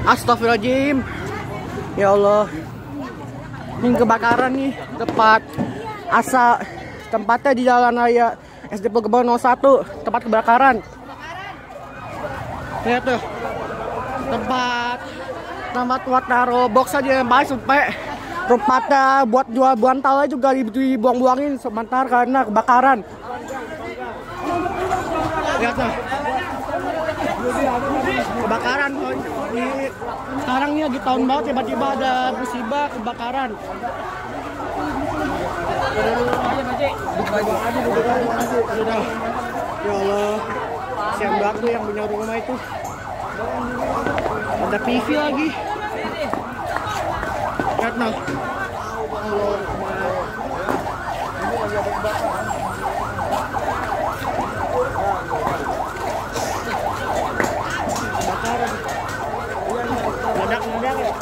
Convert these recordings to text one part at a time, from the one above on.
Astagfirullahaladzim. Ya Allah. Ini kebakaran nih tepat tempatnya di Jalan Raya SD Pegebon 01, tempat kebakaran. Lihat tuh. Tempat buat naruh box aja yang baik sampai tempatnya buat jual bantalnya juga dibuang-buangin sebentar karena kebakaran. Lihat tuh. Kebakaran sekarang ini lagi tahun banget tiba-tiba ada musibah kebakaran. Ya Allah, kasihan banget tuh yang punya rumah itu. Ada PV lagi. Lihat noh. Ledak ya.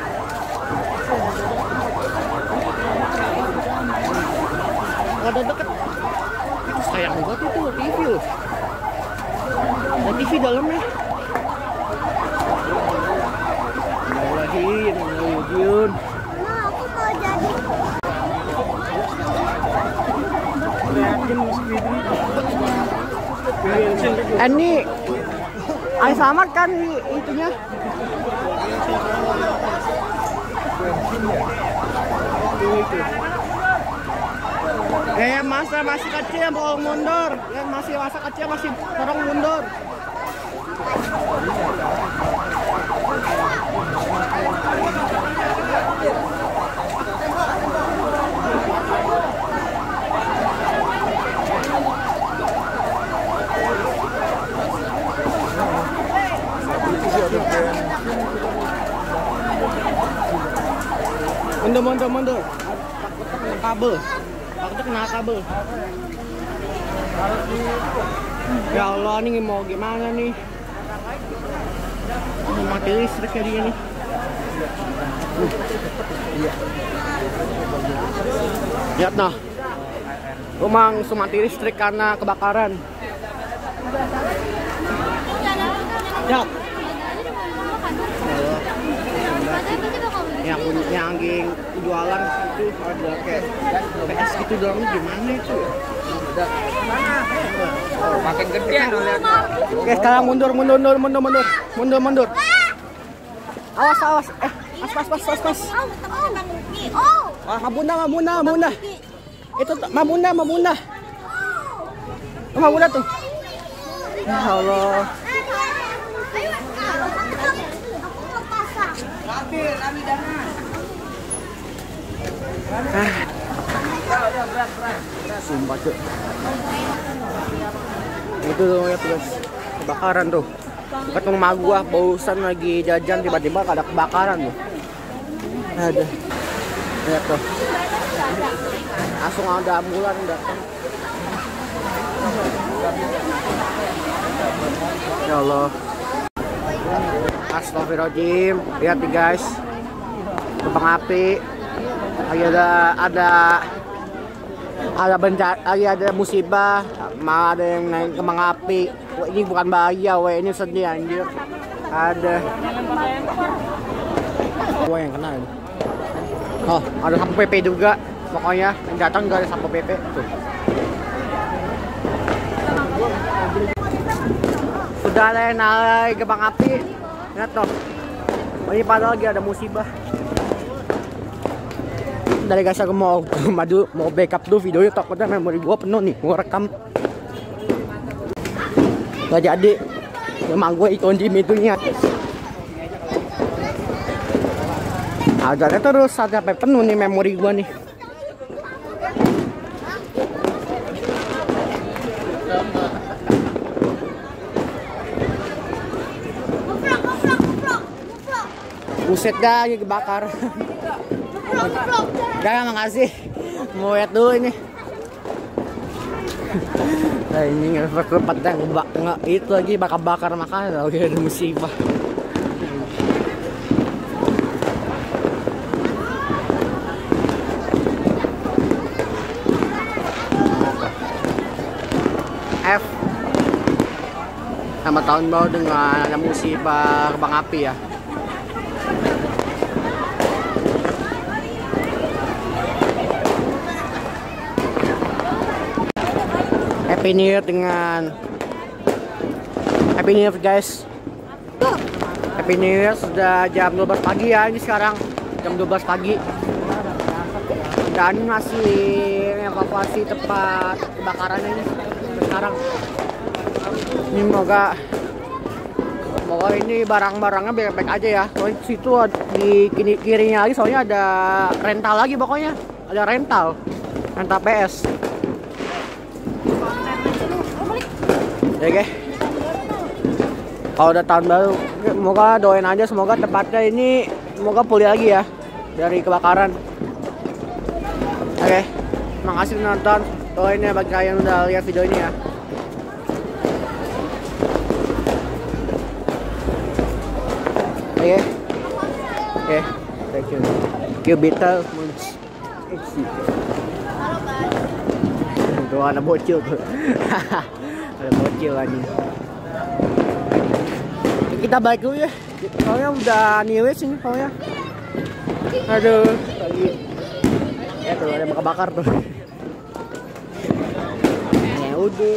Ada deket. Itu sayang banget itu TV loh. Ada TV dalamnya. Lagi Yun. Nah, aku mau jadi. Ini Ayo selamat kan itunya. Masih kecil mau mundur. Yang masih masa kecil masih dorong mundur. Mundur. Kabel. Takutnya kena kabel. Ya Allah, ini mau gimana nih? Mati listrik jadi ini. Lihat nah. Rumah mati listrik karena kebakaran. Ya. Yang jualan itu ada kayak PS gitu dalamnya gimana itu? Makin gede lihat. Oke, sekarang mundur. Awas. Pas. Mamuna. Itu Mamuna. Mamuna tuh. Ya Allah. Sumpah cuy. Itu tuh ya guys, kebakaran tuh. Dekat rumah gua, barusan lagi jajan tiba-tiba ada kebakaran tuh. Ada. Lihat tuh. Langsung ada ambulan datang. Ya Allah. Astagfirullahaladzim. Lihat nih guys, kembang api. Ada musibah, malah ada yang naik kembang api. Wah, ini bukan bahaya, wah ini sedih anjir. Ada. Wah yang kena ini. Oh, ada Satpol PP juga. Pokoknya yang datang juga ada Satpol PP tuh. Sudah ada yang naik kembang api. Lihat toh. Ini padahal lagi ada musibah. Dari guys aku mau backup dulu videonya, takutnya memori gua penuh nih, gua rekam nggak jadi. Emang gue ikon di itunya agarnya terus sampai penuh nih memori gua nih. Buset dah, kebakar. Jangan, makasih. Mau lihat dulu ini. Nah ini tempatnya nggak itu lagi bakar makanya lagi ada musibah. F sama tahun baru dengan ada musibah kembang api ya. Happy New Year dengan Happy New Year guys. Happy New Year, sudah jam 12 pagi ya ini sekarang. Jam 12 pagi. Dan masih evakuasi tempat kebakaran ini sekarang. Ini semoga ini barang-barangnya baik-baik aja ya. Soalnya situ di kirinya lagi soalnya ada rental lagi pokoknya. Ada rental PS. Ya guys. Kalau udah tahun baru, semoga doain aja semoga tempatnya ini semoga pulih lagi ya dari kebakaran. Oke, makasih nonton. Doain ya bagi kalian udah lihat video ini ya. Oke, thank you. Thank you Beetle. Tuh ada bocil tuh. Ada bocil lagi. Kita balik dulu ya. Soalnya udah niwes ini soalnya. Aduh, lagi. Ya tuh ada bakar tuh. Ya udah.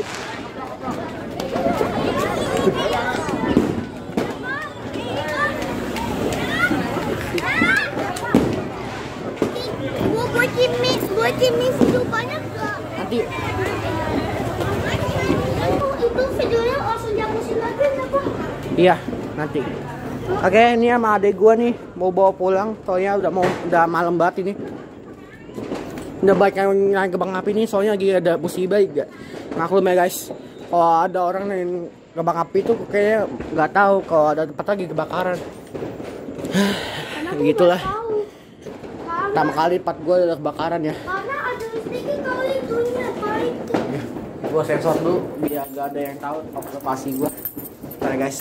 Buatin mie video banyak gak? Nanti. Itu videonya langsung dihapusin lagi apa? Iya, nanti. Oke, ini sama adek gua nih mau bawa pulang. Soalnya udah malam banget ini. Udah baik yang kebang api nih soalnya lagi ada musibah ya. Maklum ya guys. Kalau ada orang yang kebang api itu kayaknya nggak tahu kalau ada tempat lagi kebakaran. Begitulah. Pertama kali tempat gua ada kebakaran ya. Karena ada listrik kali itunya itu. Gua sensor dulu biar gak ada yang tahu observasi gua. Oke guys.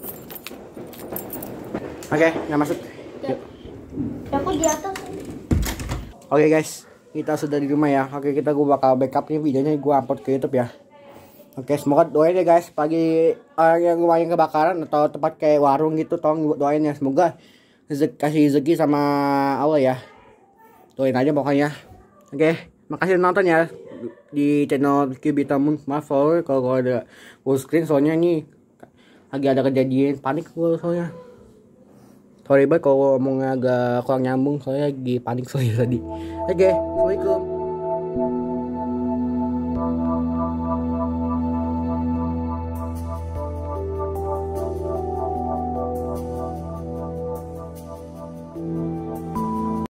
Oke, yang masuk. Yuk. Aku di atas. Oke guys, kita sudah di rumah ya. Oke, gua bakal backup nih videonya, gua upload ke YouTube ya. Oke, semoga doain ya guys bagi orang yang rumahnya kebakaran atau tempat kayak warung gitu, tolong doain ya, semoga kasih rezeki sama Allah ya. Doain aja pokoknya. Oke, makasih udah nonton ya di channel Kibitamun. Maaf kalau ada full screen soalnya ini lagi ada kejadian panik gue soalnya. Sorry banget kalau ngomongnya agak kurang nyambung soalnya lagi panik soalnya tadi. Oke, assalamualaikum.